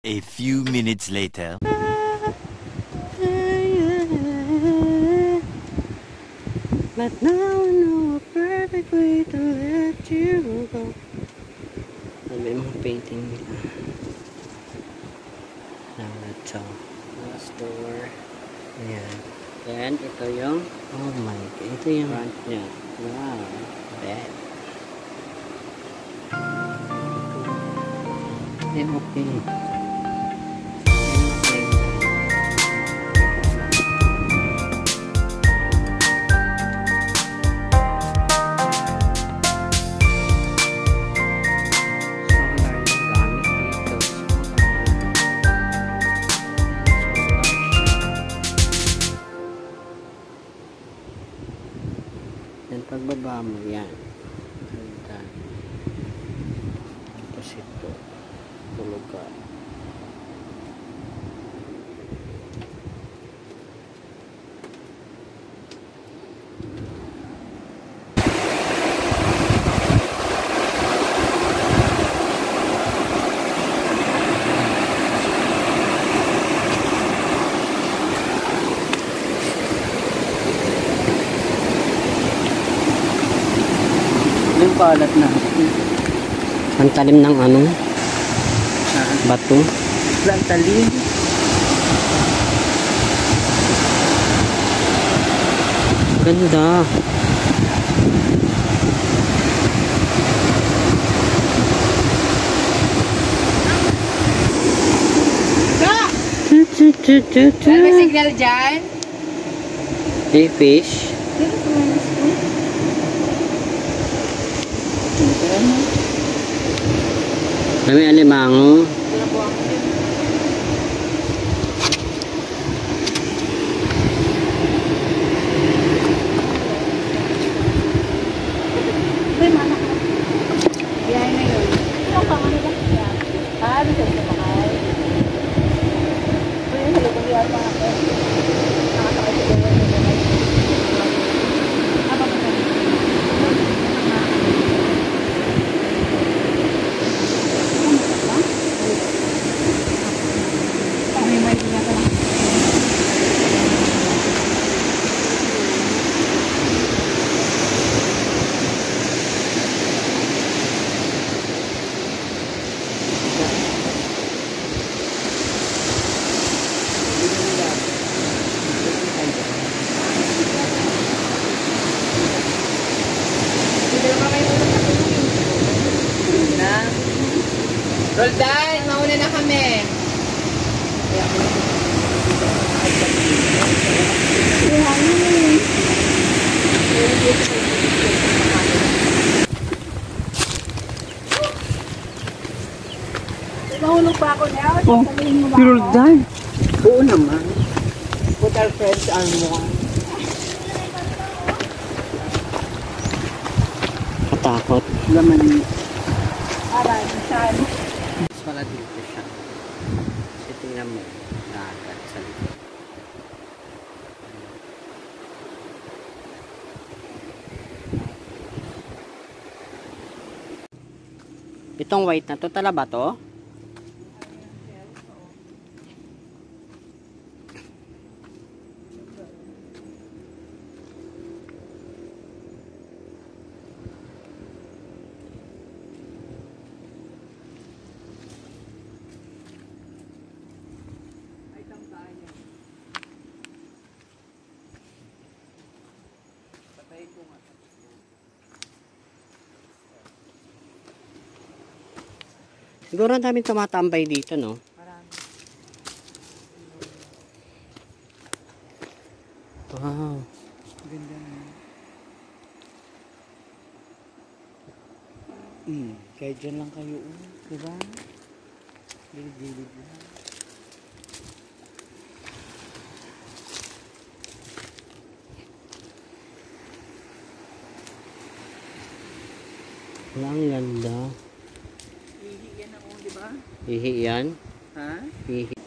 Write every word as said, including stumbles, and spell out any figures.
A few minutes later. But now I know a perfect way to let you go. May mga painting nila. Ito. Last door. Ayan. And ito yung, oh my god, ito yung front niya. Wow. Bed. Eh, okay. Yan, pagbaba mo yan. Ganda. Tapos ito. Tulog ka. Yung kalat na. Ang talim ng ano? Ha? Bato. Ang talim. Ganda. Ano may signal dyan? Hey, fish. Kami alimango. Biyahe na yun. Ano pa ano ba? Ah, bisa sa bakay. Pwede sa lukong biyahe pa ako. Nakasakay sa gawin. Apa ba na? Roldan, mauna na kami. Mahulog pa ako na. Oh, si Roldan. Oo naman. Put our friends are one. Katakot. Laman niya. Aray, saan? Mas pala dito siya. Kasi tingnan mo. Dagat sa likod. Itong white na to, tala ba to? Siguro ang daming tumatambay dito, no? Marami. Wow. Ganda na. Hmm, kaya dyan lang kayo, uh, diba? Gilid-gilid lang. Wala, ang ganda. Hihi yan ako, di ba? Hihi yan? Ha? Hihi.